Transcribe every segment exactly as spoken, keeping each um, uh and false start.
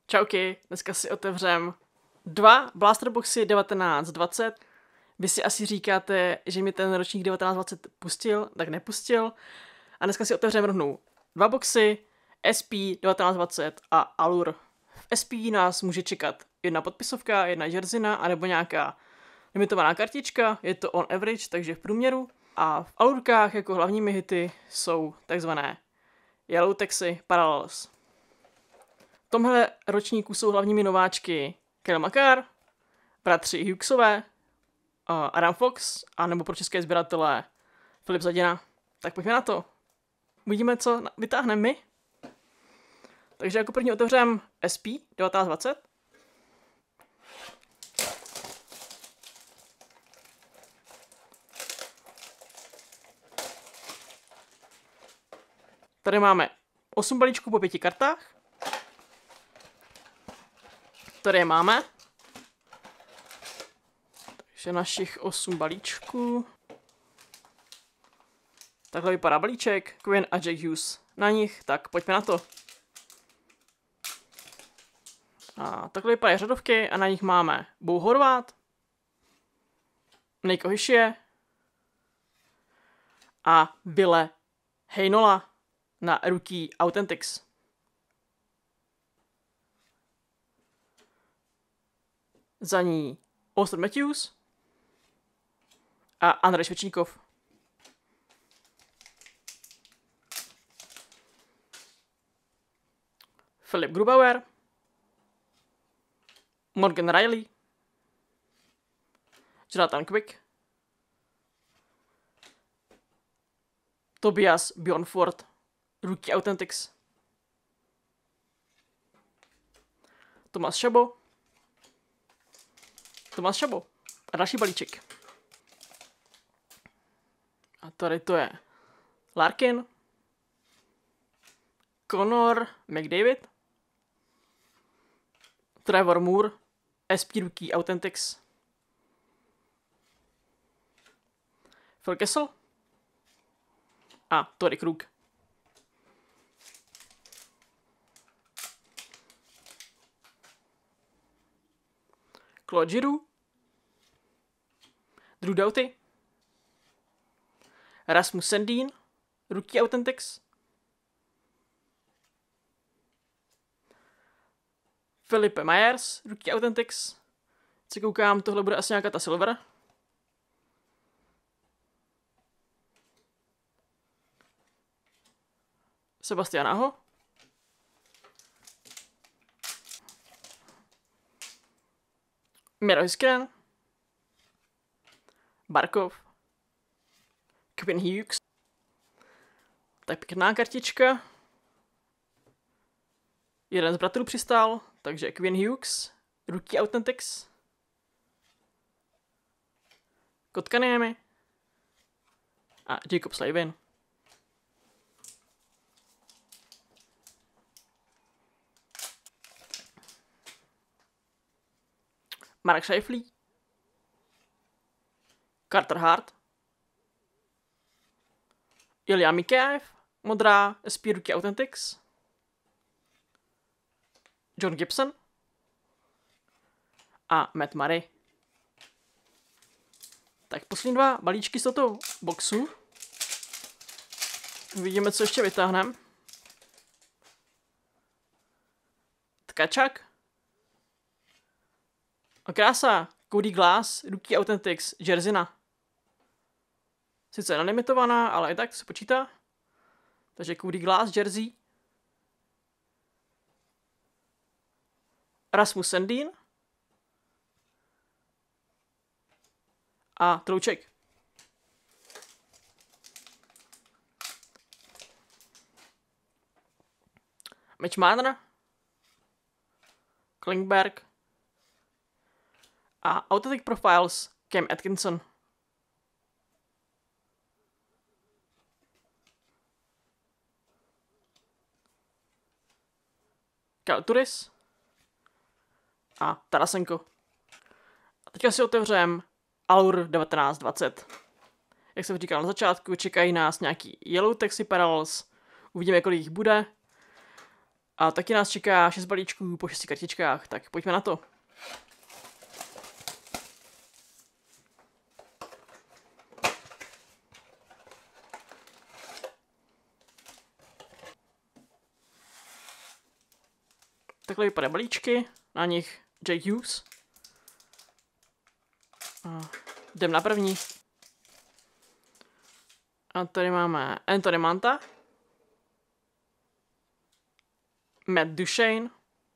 Čauky, dneska si otevřem dva Blasterboxy devatenáct dvacet. Vy si asi říkáte, že mi ten ročník devatenáct dvacet pustil, tak nepustil. A dneska si otevřem rovnou dva boxy, S P devatenáct dvacet a Allure. V S P nás může čekat jedna podpisovka, jedna jersina, anebo nějaká limitovaná kartička, je to on average, takže v průměru. A v Allurkách jako hlavními hity jsou takzvané Yellow Taxi Parallels. V tomhle ročníku jsou hlavními nováčky Cale Makar, bratři Hughesové, Adam Fox, a nebo pro české sběratele Filip Zadina. Tak pojďme na to. Uvidíme, co vytáhneme my. Takže jako první otevřeme S P devatenáct dvacet. Tady máme osm balíčků po pěti kartách. Tady je máme. Takže našich osm balíčků. Takhle vypadá balíček. Quinn a Jack Hughes na nich. Tak pojďme na to. A takhle vypadají řadovky a na nich máme Bo Horvat, Nico Hischier a Ville Heinola na Rookie Authentics. Za ní Auston Matthews a Andrej Švečníkov. Filip Grubauer, Morgan Riley, Jonathan Quick, Tobias Bjornford, Rookie Authentics, Tomáš Šabo, Tomáš Šabo a další balíček. A tady to je Larkin, Connor McDavid, Trevor Moore, S P Rookie Authentics, Phil Kessel a Torrey Krug. Claude Giroux, Drew Doughty, Rasmus Sandin, Rookie Authentics, Felipe Myers, Rookie Authentics. Se koukám, tohle bude asi nějaká ta Silver. Sebastian Aho. Miro Heiskanen. Barkov. Quinn Hughes. Tak pěkná kartička. Jeden z bratrů přistál, takže Quinn Hughes, Rookie Authentics, Kotkaniemi a Jacob Slavin. Mark Scheifele, Carter Hart, Ilya Mikheyev, modrá S P Rookie Authentics, John Gibson a Matt Murray. Tak poslední dva balíčky z tohoto boxu. Uvidíme, co ještě vytáhneme. Tkačak. A krása. Cody Glass, Rookie Authentics, Jersina. Sice nelimitovaná, ale i tak se počítá. Takže Cody Glass, Jersey. Rasmus Sandin a Trouček. Mitch Marner, Klingberg a Authentic Profiles Cam Atkinson. Kyle Turris a Tarasenko. A teďka si otevřeme Allure devatenáct dvacet. Jak jsem říkal na začátku, čekají nás nějaký Yellow Taxi Parallels. Uvidíme, kolik jich bude. A taky nás čeká šest balíčků po šesti kartičkách, tak pojďme na to. Takhle vypadají balíčky, na nich Jake Hughes. A jdem na první. A tady máme Anthony Manta, Matt Duchene,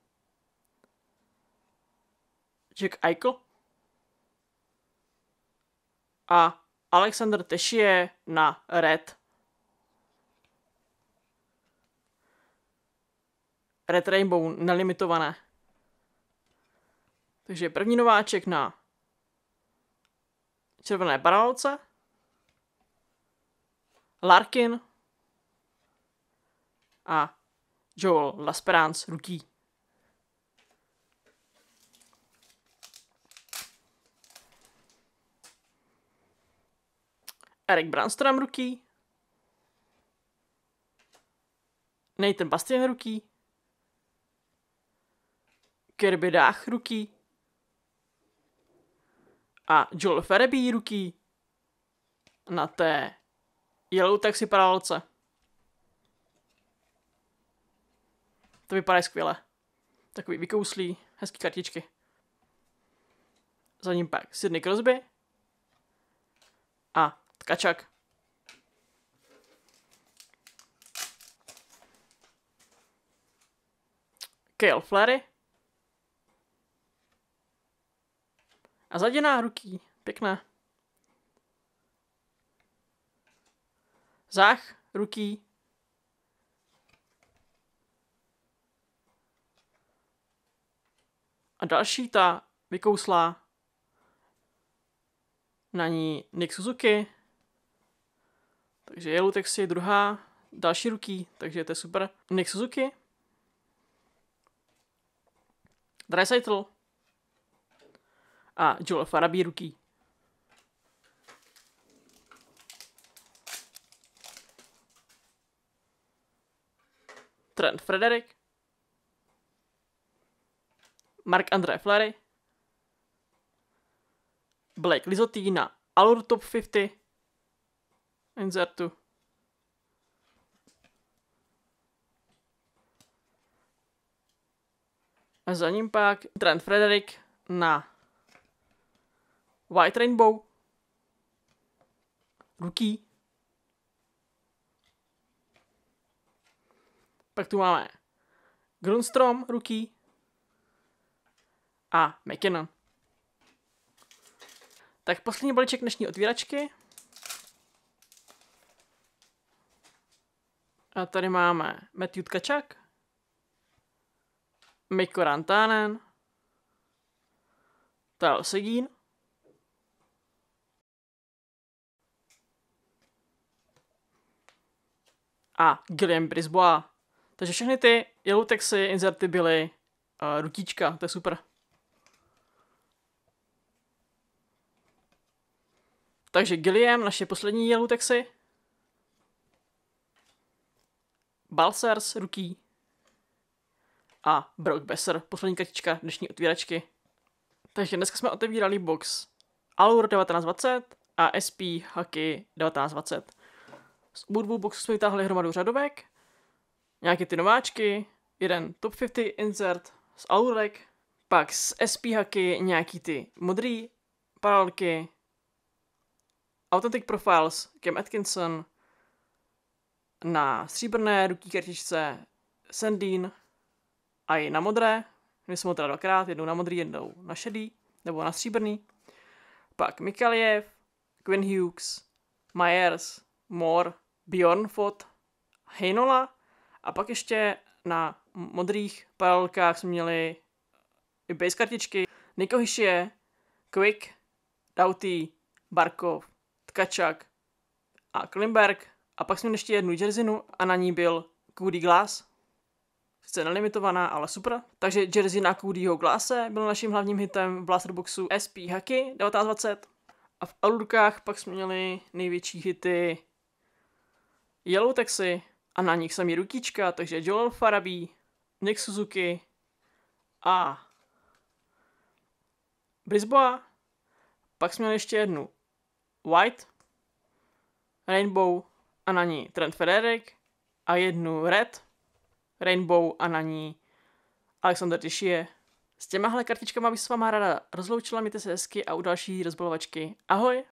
Jack Eichel a Alexander Teixeira na Red. Red Rainbow nelimitované. Takže první nováček na červené paralelce. Larkin a Joel L'Esperance rookie. Erik Brannstrom rookie. Nathan Bastian rookie. Kirby Dach rookie. A Joel Farabee rookie na té Yellow Taxi paralelce. To vypadá skvěle. Takový vykouslý, hezký kartičky. Za ním pak Sidney Crosby a Tkačak. Cale Fleury a Zadina rookie. Pěkné. Zach rookie. A další ta vykouslá. Na ní Nick Suzuki. Takže Yellow Taxi je druhá. Další rookie, takže to je super. Nick Suzuki. Draisaitl. A Joel Farabee rookie. Trent Frederick. Marc-André Fleury. Blake Lizotti na Allure Top padesát. Insertu. A za ním pak Trent Frederick na White Rainbow. Rookie. Pak tu máme Grundstrom rookie a McKinnon. Tak poslední balíček dnešní otvíračky. A tady máme Matthew Tkačak, Mikko Rantanen, Tyler Seguin a Guillaume Brisebois. Takže všechny ty Yellow Taxi inserty byly uh, rutíčka, to je super. Takže Guillaume, naše poslední Yellow Taxi. Balsers, rookie. A Brock Besser, poslední kartička dnešní otvíračky. Takže dneska jsme otevírali box Allure devatenáct dvacet a S P Hockey devatenáct dvacet. Z obou dvou boxů jsme vytáhli hromadu řadovek, nějaké ty nováčky, jeden top padesát insert z Allurek, pak z S P Hockey nějaký ty modrý paralelky, Authentic Profiles, Cam Atkinson, na stříbrné rookie kartičce Sandin a i na modré. My jsme ho teda dvakrát, jednou na modrý, jednou na šedý, nebo na stříbrný. Pak Mikaliev, Quinn Hughes, Myers, Moore, Bjornfot, Heinola a pak ještě na modrých paralelkách jsme měli i base kartičky Nico Hischier, Quick, Doughty, Barkov, Tkačak a Klimberg. A pak jsme ještě jednu jerseynu a na ní byl Cody Glass. Sice nelimitovaná, ale super. Takže jersey na Codyho Glasse byl naším hlavním hitem v Blasterboxu S P Hockey devatenáct dvacet. A v Allurkách pak jsme měli největší hity Yellow Taxi a na nich samý rukička, takže Joel Farabee, Nick Suzuki a Brisboa. Pak jsme měli ještě jednu White, Rainbow a na ní Trent Frederick a jednu Red, Rainbow a na ní Alexander Teixeira. S těmahle kartičkama bych se s váma ráda rozloučila, mějte se hezky a u další rozbalovačky ahoj!